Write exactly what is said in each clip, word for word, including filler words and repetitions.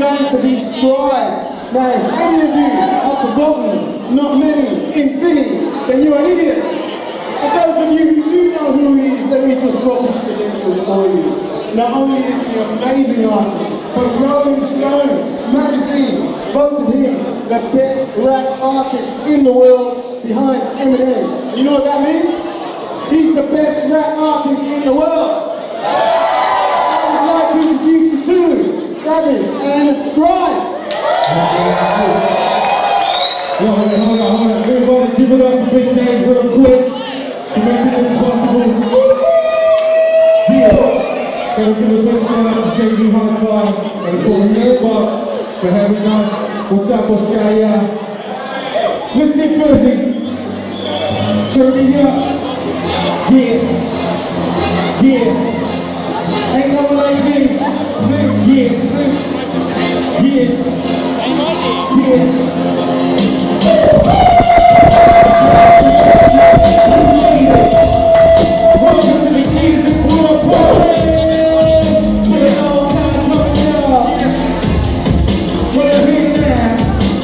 going to be Scribe. Now, if any of you have forgotten, not many, Infinity, then you're an idiot. For those of you who do know who he is, let me just drop his credentials for you. Not only is he an amazing artist, but Rolling Stone magazine voted him the best rap artist in the world behind Eminem. You know what that means? He's the best rap artist in the world. I would like to introduce you to Savage and Scribe. Hold on, hold on, hold on. Everybody give it up for Big Dave real quick to make this possible. Yeah. Gotta give a big shout out to J D Hi-Fi and of course Xbox for having us. What's up, Australia? Let's get busy. Turn me up. Yeah. Yeah. Ain't no one like me. Yeah. Yeah. Same idea. Yeah. Welcome to the Jesus World Party. We're all time coming up. We're here now.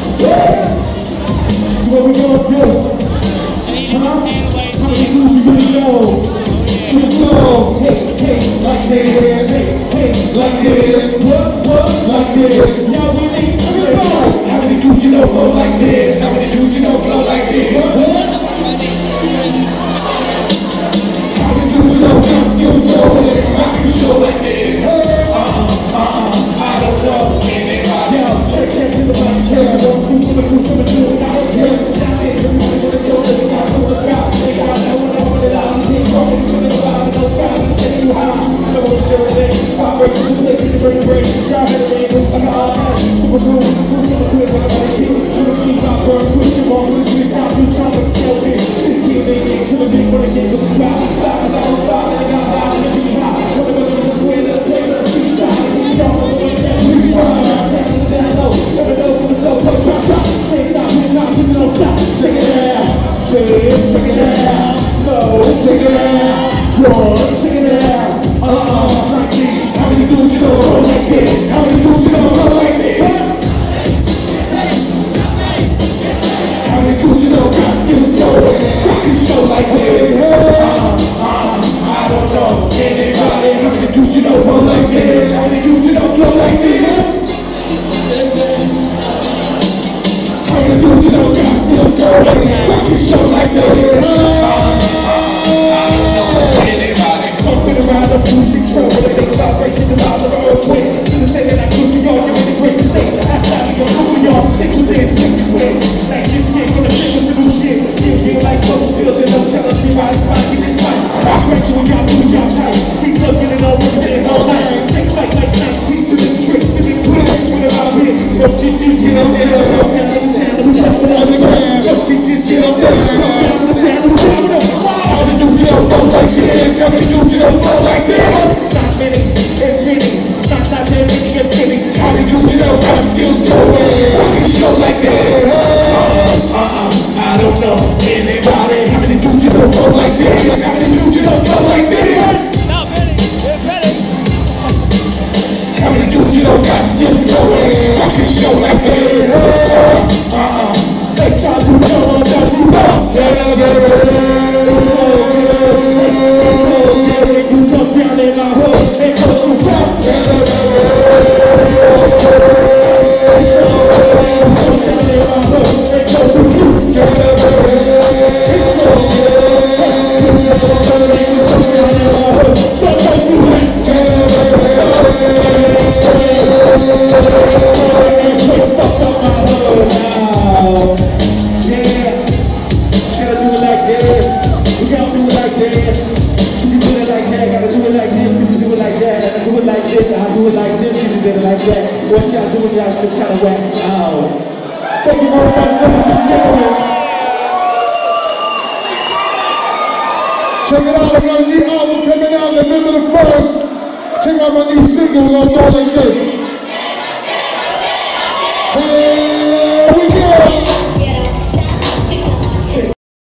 So what we gonna do? Huh? How many moves you gonna know? Let's go. Hey, hey, like this. Hey, hey, like this. What, what, like this. Y'all with me? Everybody. How many dudes you know flow like this? How many dudes you know flow like this? How many dudes you know got skill flow and rock and show like this? Uh-uh, uh-uh, I don't know anybody. Yo, check, check to the mic, check. One, two, coming through, coming through. I don't care. Now this, everybody wanna tell them they got so much crowd. They got that one, I want it out. You can't talk and put it about it, those guys. Tell you how. So what you're doing, vibrate, you play, you break, break. Drive it, break, I got all that. Super cool, super cool, quick, what I'm gonna keep. Super keep my burn, push them on, push me down, push down, but still big. This kid, they get to the big, when they get to the spot. Five, and down, five, and I got five, and I be hot. What am I gonna just win, and take the street side. We don't know what that we be running around, tapping down low. Never know for the flow, go, drop, drop. Can't stop, can't stop, keep it on stop. Check it out, babe, check it out. So, check it out, one, check it out. Uh-uh, like this. How many dudes you know roll like this? How many dudes you know roll like this? How many dudes you know got skill flowing? Rock and show like this? Uh-uh, uh-uh, I don't know anybody. How many dudes you know roll like this? How many dudes you know flow like this? How many dudes you know got skill flowing? Rock and show like this? Uh-uh, I don't know anybody. Smoking around the music show, but it takes vibration to rise of an earthquake. To the state that I could be on, you're in a great mistake. That's not me, I'm moving y'all, stick with this, stick this way. Like this kid from the shit with the new shit. Feel, feel like close, feel the no tell us me right, right, get this fight. Rock right to it, y'all do it, y'all tight. Keep looking it over, take all night. Take fight like night, keep doing tricks, and then put it with it out here. So shit just get up there, come down the sound of the sound on the ground. So shit just get up there, come down the sound of the sound of the ground. How many dudes you know flow like this? How many dudes you know flow like this? Not many, infinity. Not that many, infinity. How many dudes you know got skill flowing? Rock and show like this? Uh-uh, uh-uh, I don't know anybody. How many dudes you know flow like this? How many dudes you know flow like this? Not many, infinity. How many dudes you know got skill flowing? Rock and show like this? Uh-uh, uh-uh. Next time you know, that you know. Yeah, yeah, yeah. What y'all doing, y'all still kind of whack out. Thank you very much, ladies and gentlemen. Check it out, I got a new album coming out November the first. Check out my new single, we're gonna go like this. Hey.